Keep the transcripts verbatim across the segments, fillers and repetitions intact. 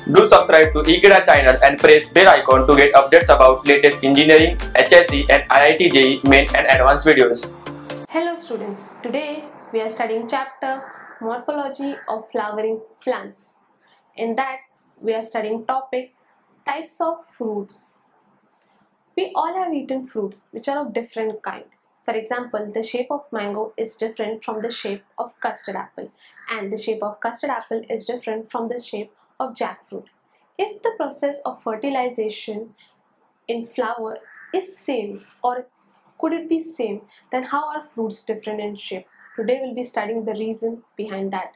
Do subscribe to Ekeeda channel and press bell icon to get updates about latest engineering, H S C and I I T J E E main and advanced videos. Hello students, today we are studying chapter Morphology of Flowering Plants. In that we are studying topic types of fruits. We all have eaten fruits which are of different kind. For example, the shape of mango is different from the shape of custard apple, and the shape of custard apple is different from the shape of jackfruit. If the process of fertilization in flower is same, or could it be same, then how are fruits different in shape? Today we'll be studying the reason behind that.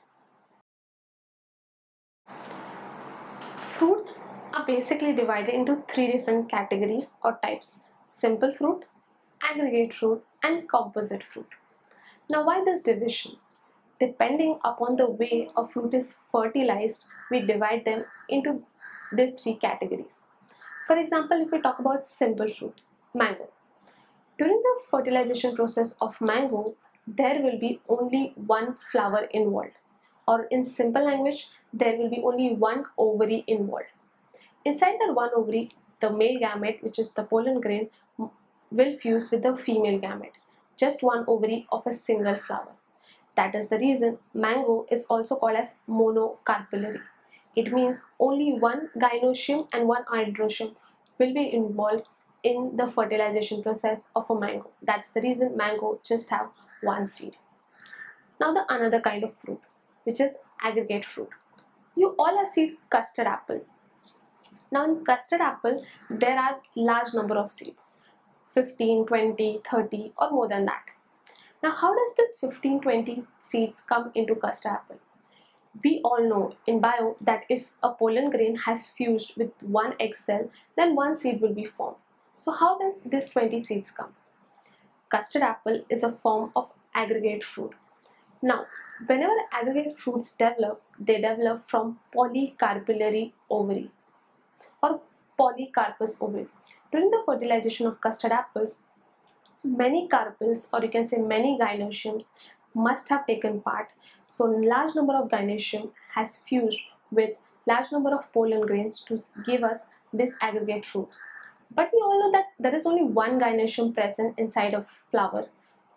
Fruits are basically divided into three different categories or types: simple fruit, aggregate fruit and composite fruit. Now why this division? Depending upon the way a fruit is fertilized, we divide them into these three categories. For example, if we talk about simple fruit, mango. During the fertilization process of mango, there will be only one flower involved, or in simple language, there will be only one ovary involved. Inside that one ovary, the male gamete, which is the pollen grain, will fuse with the female gamete, just one ovary of a single flower. That is the reason mango is also called as monocarpellary. It means only one gynoecium and one androecium will be involved in the fertilization process of a mango. That's the reason mango just have one seed. Now the another kind of fruit, which is aggregate fruit. You all have seen custard apple. Now in custard apple, there are large number of seeds, fifteen, twenty, thirty or more than that. Now how does this fifteen, twenty seeds come into custard apple? We all know in bio that if a pollen grain has fused with one egg cell, then one seed will be formed. So how does this twenty seeds come? Custard apple is a form of aggregate fruit. Now, whenever aggregate fruits develop, they develop from polycarpellary ovary or polycarpous ovary. During the fertilization of custard apples, many carpels, or you can say many gynoeciums, must have taken part. So large number of gynoecium has fused with large number of pollen grains to give us this aggregate fruit. But we all know that there is only one gynoecium present inside of flower.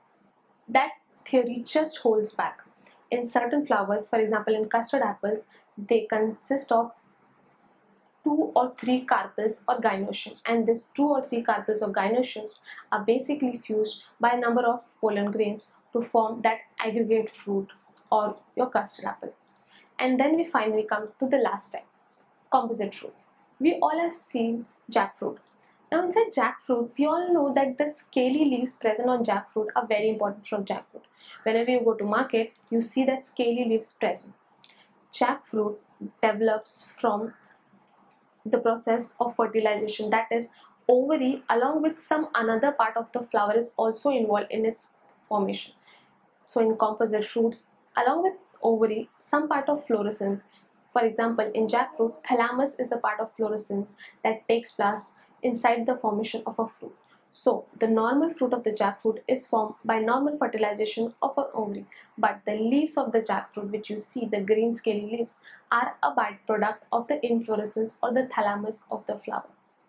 That theory just holds back. In certain flowers, for example in custard apples, they consist of two or three carpels or gynoecium, and these two or three carpels or gynoeciums are basically fused by a number of pollen grains to form that aggregate fruit or your custard apple. And then we finally come to the last type, composite fruits. We all have seen jackfruit. Now inside jackfruit, we all know that the scaly leaves present on jackfruit are very important from jackfruit. Whenever you go to market, you see that scaly leaves present. Jackfruit develops from the process of fertilization, that is ovary along with some another part of the flower is also involved in its formation. So in composite fruits, along with ovary, some part of fluorescence. For example, in jackfruit, thalamus is the part of fluorescence that takes place inside the formation of a fruit. So the normal fruit of the jackfruit is formed by normal fertilization of an ovary, but the leaves of the jackfruit, which you see, the green scaly leaves, are a byproduct of the inflorescence or the thalamus of the flower.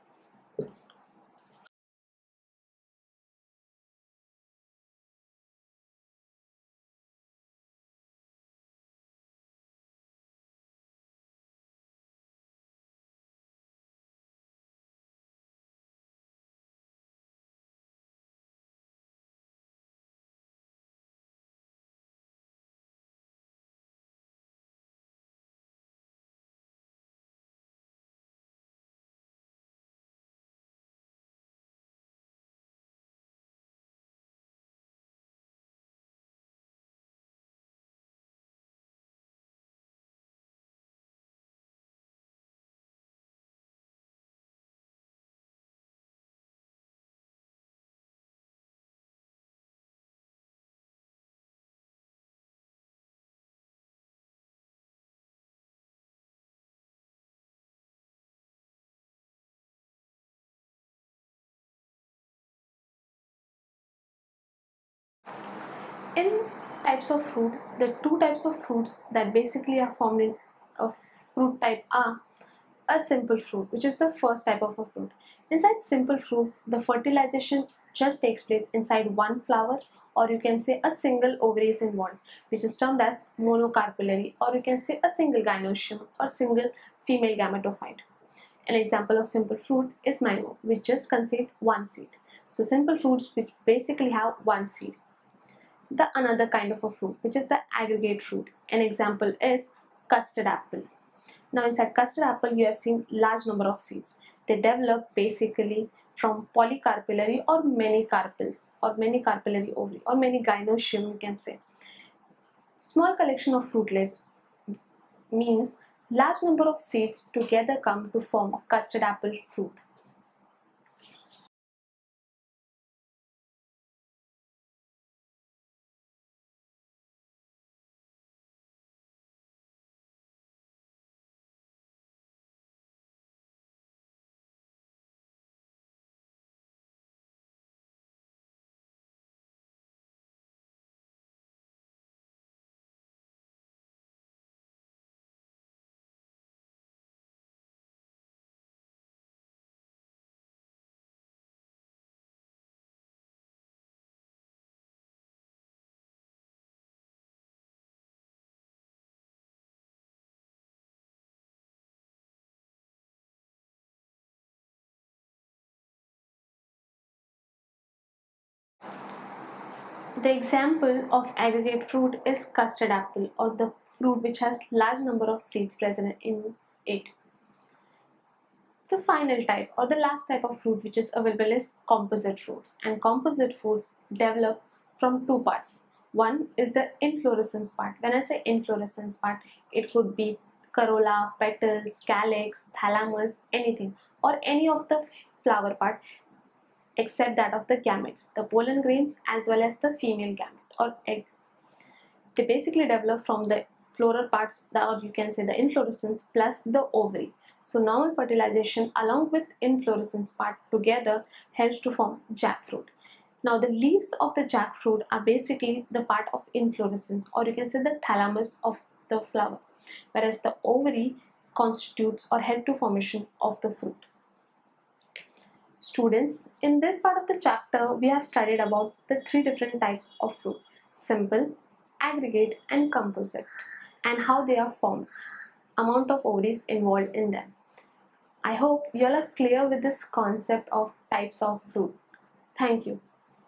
In types of fruit, the two types of fruits that basically are formed in a fruit type are a simple fruit, which is the first type of a fruit. Inside simple fruit, the fertilization just takes place inside one flower, or you can say a single ovary is involved, which is termed as monocarpellary, or you can say a single gynoecium or single female gametophyte. An example of simple fruit is mango, which just conceived one seed. So simple fruits which basically have one seed. The another kind of a fruit, which is the aggregate fruit. An example is custard apple. Now inside custard apple, you have seen large number of seeds. They develop basically from polycarpellary or many carpels or many carpellary ovary or many gynoecium, you can say. Small collection of fruitlets means large number of seeds together come to form custard apple fruit. The example of aggregate fruit is custard apple, or the fruit which has large number of seeds present in it. The final type or the last type of fruit which is available is composite fruits, and composite fruits develop from two parts. One is the inflorescence part. When I say inflorescence part, it could be corolla, petals, calyx, thalamus, anything, or any of the flower part except that of the gametes, the pollen grains as well as the female gamete or egg. They basically develop from the floral parts, or you can say the inflorescence plus the ovary. So normal fertilization along with inflorescence part together helps to form jackfruit. Now the leaves of the jackfruit are basically the part of inflorescence, or you can say the thalamus of the flower, whereas the ovary constitutes or help to formation of the fruit. Students, in this part of the chapter, we have studied about the three different types of fruit: simple, aggregate and composite, and how they are formed, amount of ovaries involved in them. I hope you all are clear with this concept of types of fruit. Thank you.